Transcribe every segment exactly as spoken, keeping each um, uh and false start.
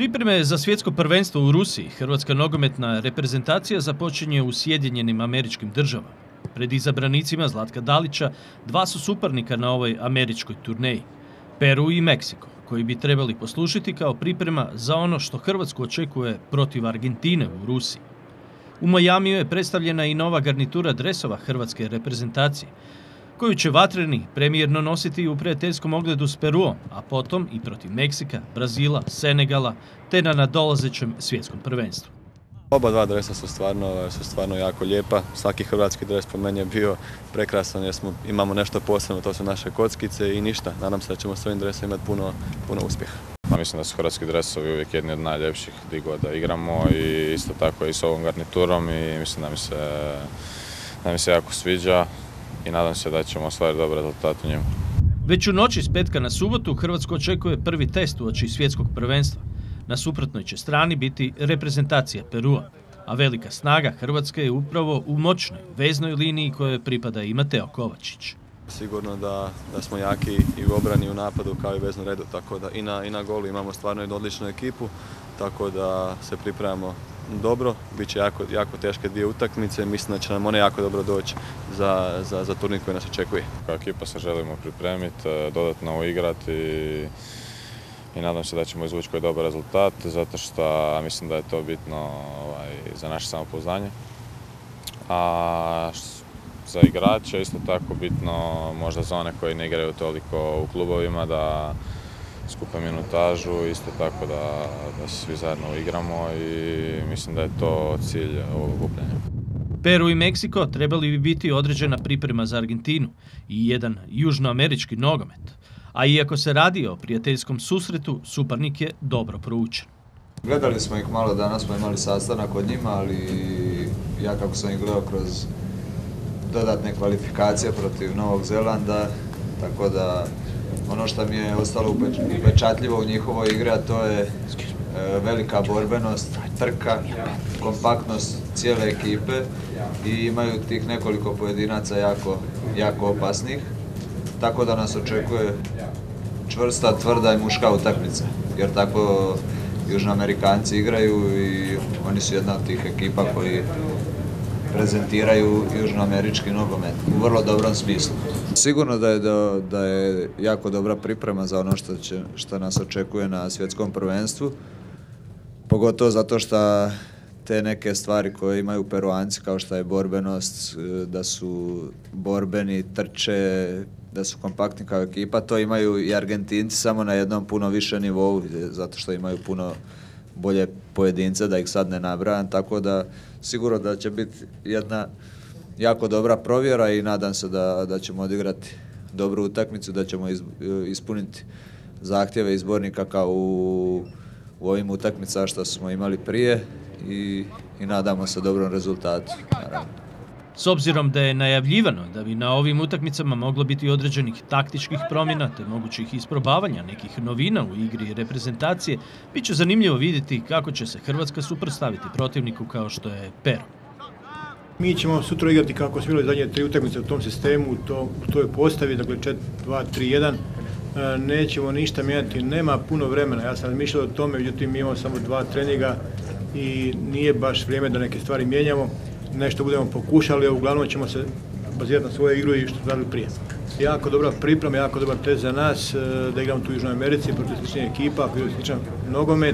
Pripreme za svjetsko prvenstvo u Rusiji hrvatska nogometna reprezentacija započinje u Sjedinjenim Američkim Državama. Pred izabranicima Zlatka Dalića dva su suparnika na ovoj američkoj turneji, Peru i Meksiko, koji bi trebali poslužiti kao priprema za ono što Hrvatsku očekuje protiv Argentine u Rusiji. U Majamiju je predstavljena i nova garnitura dresova hrvatske reprezentacije, koju će vatreni premijerno nositi u prijateljskom ogledu s Peruom, a potom i protiv Meksika, Brazila, Senegala, te na nadolazećem svjetskom prvenstvu. Oba dva dresa su stvarno, su stvarno jako lijepa. Svaki hrvatski dres po meni je bio prekrasan jer smo, imamo nešto posebno, to su naše kockice i ništa. Nadam se da ćemo s ovim dresom imati puno, puno uspjeha. Mislim da su hrvatski dresovi uvijek jedni od najljepših gdje god da igramo i isto tako i s ovom garniturom i mislim da mi se, da mi se jako sviđa i nadam se da ćemo ostvariti dobar rezultat u njemu. Već u noći s petka na subotu Hrvatsku očekuje prvi test uoči svjetskog prvenstva. Na suprotnoj će strani biti reprezentacija Perua, a velika snaga Hrvatske je upravo u moćnoj veznoj liniji kojoj pripada i Mateo Kovačić. Sigurno da, da smo jaki i u obrani i u napadu kao i u veznom redu, tako da i na, i na golu imamo stvarno jednu odličnu ekipu, tako da se pripremamo dobro. Biće jako, jako teške dvije utakmice, mislim da će nam one jako dobro doći za, za, za turnir koji nas očekuje. Kao ekipa se želimo pripremiti, dodatno uigrati i, i nadam se da ćemo izvući koji dobar rezultat, zato što mislim da je to bitno ovaj, za naše samopouzdanje. A za igrače isto tako bitno, možda za one koji ne igraju toliko u klubovima, da skupe minutažu, isto tako da, da se svi zajedno igramo i mislim da je to cilj ovog okupljanja. Peru i Meksiko trebali bi biti određena priprema za Argentinu i jedan južnoamerički nogomet. A iako se radi o prijateljskom susretu, suparnik je dobro proučen. Gledali smo ih malo, danas smo imali sastanak od njima, ali ja kako sam ih gledao kroz dodatne kvalifikacije protiv Novog Zelanda, tako da ono što mi je ostalo upečatljivo u njihovoj igri, a to je velika borbenost, trka, kompaktnost cijele ekipe i imaju tih nekoliko pojedinaca jako, jako opasnih, tako da nas očekuje čvrsta, tvrda i muška utakmica, jer tako Južnoamerikanci igraju i oni su jedna od tih ekipa koji prezentiraju južnoamerički nogomet u vrlo dobrom smislu. Sigurno da je, da, da je jako dobra priprema za ono što, će, što nas očekuje na svjetskom prvenstvu, pogotovo zato što te neke stvari koje imaju Peruanci, kao što je borbenost, da su borbeni, trče, da su kompaktni kao ekipa, to imaju i Argentinci samo na jednom puno više nivou, zato što imaju puno bolje pojedince, da ih sad ne nabrajam, tako da sigurno da će biti jedna jako dobra provjera i nadam se da, da ćemo odigrati dobru utakmicu, da ćemo iz, ispuniti zahtjeve izbornika kao u, u ovim utakmicama što smo imali prije i, i nadamo se dobrom rezultatu, naravno. S obzirom da je najavljivano da bi na ovim utakmicama moglo biti određenih taktičkih promjena te mogućih isprobavanja nekih novina u igri reprezentacije, bit će zanimljivo vidjeti kako će se Hrvatska suprotstaviti protivniku kao što je Peru. Mi ćemo sutra igrati kako smo imali zadnje tri utakmice u tom sistemu, u, to, u toj postavi, dakle četiri dva tri jedan. Nećemo ništa mijenjati, nema puno vremena. Ja sam razmišljao o tome, međutim mi imamo samo dva treninga i nije baš vrijeme da neke stvari mijenjamo. Nešto budemo pokušali, a uglavnom ćemo se bazirati na svoju igru i što smo radili prije. Jako dobra priprema, jako dobar test za nas, da igramo tu u Južnoj Americi protiv sličnih ekipa, koji je sličan nogomet.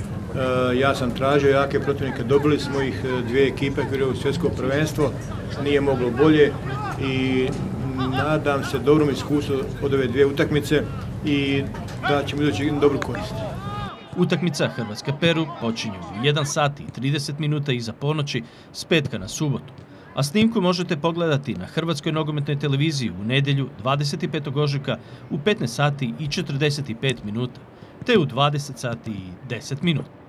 Ja sam tražio jake protivnike, dobili smo ih, dvije ekipe koje igraju u svjetsko prvenstvo, nije moglo bolje i nadam se dobrom iskustvu od ove dvije utakmice i da ćemo izaći dobru korist. Utakmica Hrvatska-Peru počinje u jedan sat i trideset minuta iza ponoći s petka na subotu, a snimku možete pogledati na Hrvatskoj nogometnoj televiziji u nedjelju dvadeset petog ožujka u petnaest sati i četrdeset pet minuta, te u dvadeset sati i deset minuta.